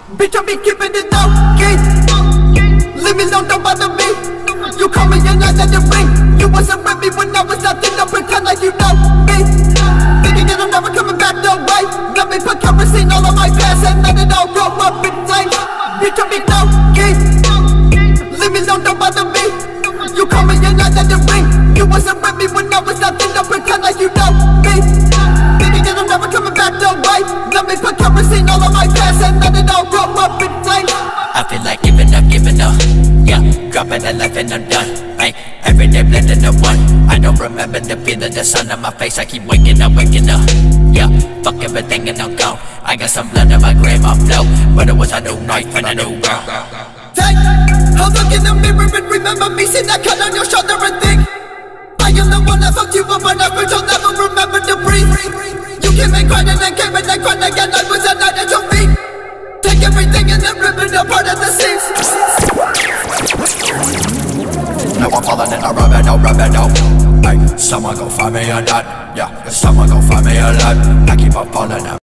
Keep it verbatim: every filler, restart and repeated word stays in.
Bitch, I be keeping it low key. Leave me alone, don't bother me. You call me and I let it ring. You wasn't with me when I was nothing. Don't pretend like you know me. Thinking that I'm never coming back, no way. Let me put kerosene all on my past and let it all go up in flames. Bitch, I be low key. Leave me alone, don't bother me. You call me and I let it ring. You wasn't with me when I was nothing. Don't pretend like you know me. Thinking that I'm never coming back, no way. Let me put kerosene all on my past and let it all go up in flames. I feel like giving up, giving up. Yeah, dropping a life and I'm done. Ay, every day blending the one. I don't remember the feeling, the sun on my face. I keep waking up, waking up. Yeah, fuck everything and I'm gone. I got some blood in my grandma flow, but it was a new night and a new girl. Take a look in the mirror and remember me. See that cut on your shoulder and think I am the one that fucked you up, but never, you'll never remember to breathe. You came and cried and then came and then cried again. I was a night at your feet. Take everything and then rip it apart at the seams. Now I'm falling and I'm rubbing out, rubbing out. Ay, someone go find me a nut. Yeah, someone go find me a nut. I keep on falling out.